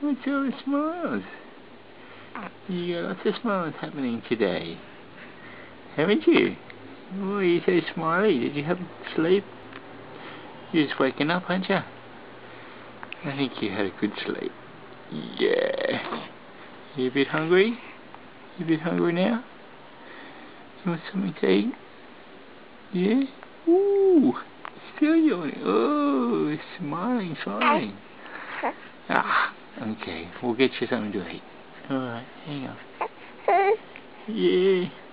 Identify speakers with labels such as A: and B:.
A: What's all the smiles? You got lots of smiles happening today, haven't you? Oh, you're so smiley. Did you have sleep? You're just waking up, aren't you? I think you had a good sleep. Yeah. You a bit hungry? You a bit hungry now? You want something to eat? Yeah? Ooh! Still yawning. Oh, smiling, smiling. Ah, okay. We'll get you something to eat. Alright, hang on. Yeah.